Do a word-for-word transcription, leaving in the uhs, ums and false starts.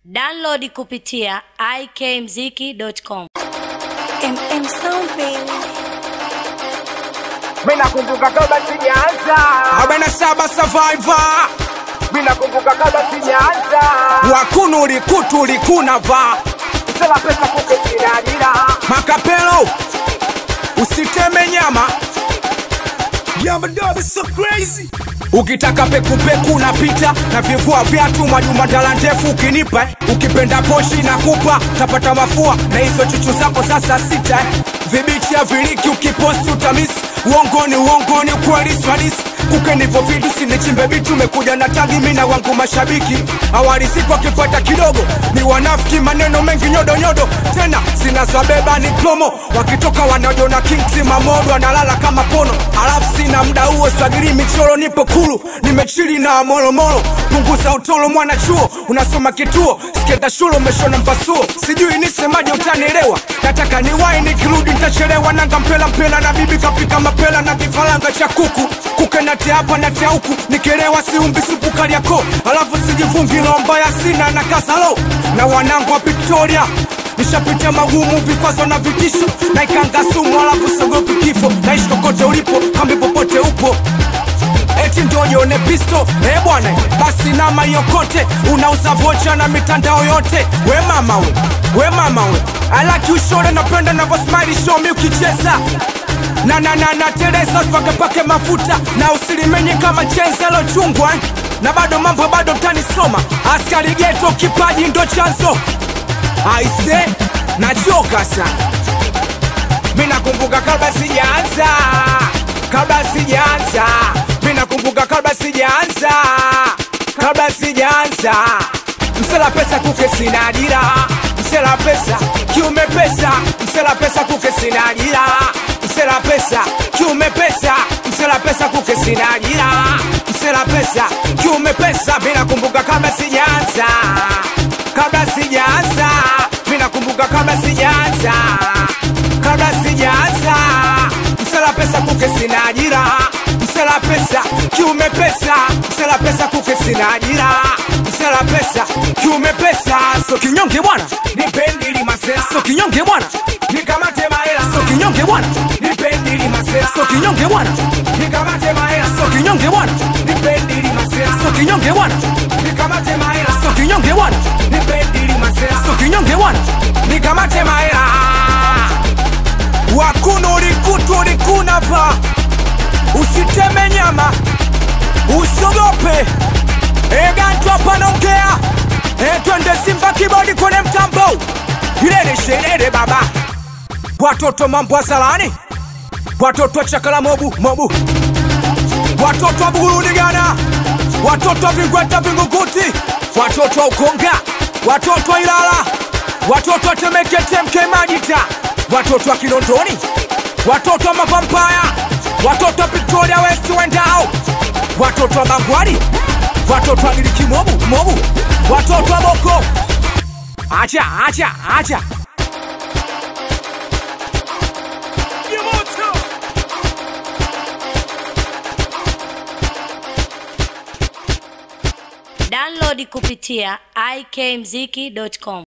Download kupitia I K M Z I K I dot com. M M Sound baby. Mina kumbuka kabla sijaanza arobaini na saba Survivor. Mina kumbuka kabla sijaanza Wakunu likutu likunava Sela pesa Kuke sinadira Makapelo usiteme nyama. Yeah, my dog is so crazy. Ukitaka pekupeku unapita na vivua viatu majuma dala ndefu ukinipa eh. Ukipenda poshi na kupa tapata mafua na hizo chuchu zako sasa sita eh. Vibichi ya viliki ukiposti utamisi uongoni uongoni kweli swadisi Kuke nipo vidu sinichimbe bitu mekuja na tagi mina wangu mashabiki awali siku wakipata kidogo ni wanafiki maneno mengi nyodo nyodo tena zinazobeba ni promo wakitoka wanajo na kingsi mamodo analala kama pono alafu sina mda huo swagiri michoro nipo kulu nimechili na molo molo punguza utolo mwana chuo unasoma kituo sketa shule umeshona mpasuo sijui nisemaje utanielewa nataka niwai nikirudi nitachelewa nanga mpela mpela na bibi kapika mapela na kifaranga cha kuku Kuke nati hapa nati huku nikelewa siumbi supu kariako alafu sijivungi lomba ya sina na kasalo na wanangu wa Victoria nishapita magumu vikwazo na vitisho na ikanga sumu alafu sogopi kifo naishi kokote ulipo kambi popote upo eti ndo yone pisto eh bwana basi nama yokote unauza vocha na mitandao yote we mama we we mama we I like you short napenda na smile show me ukicheza na na na na teleza swage pake mafuta na usilimenye kama chenzelo chungwa na bado mambo bado tanisoma askari geto kipaji ndo chanzo aise nachoka sana mina kumbuka kabla sijaanza kabla sijaanza mina kumbuka kabla sijaanza kabla sijaanza msela pesa Kuke sinadira msela pesa kiume pesa msela pesa Kuke sinadira msela pesa kiume pesa msela pesa Kuke sinadira msela pesa kiume pesa mina kumbuka kabla sijaanza kabla sijaanza mina kumbuka kabla sijaanza kabla sijaanza msela pesa Kuke sinadira msela pesa kiume pesa msela pesa Kuke sinadira msela pesa kiume pesa so kinyonge bwana nipendili masela so kinyonge bwana nikamate mahela so kinyonge bwana nipendili masela so kinyonge bwana nikamate mahela so kinyonge bwana nipendili masela so kinyonge bwana nikamate mahela so kinyonge bwana nipendili masela so kinyonge bwana nikamate mahela Wakunu likutu likunava usiteme nyama usogope egantu hapa naongea e twende Simba kibodi kwenye mtambo ilele sherere baba watoto mambo wa salani watoto chakala mobu mobu watoto wa Bugurudigana watoto wa Vingweta Vinguguti watoto wa Ukonga watoto wa Ilala watoto wa Temeke Temke Majita watoto wa Kinondoni watoto wa Mavampaya watoto wa Victoria West wendao watoto wa Mangwari watoto wa Miliki mobu mobu watoto wa Boko acha acha acha Download kupitia I K M Z I K I dot com.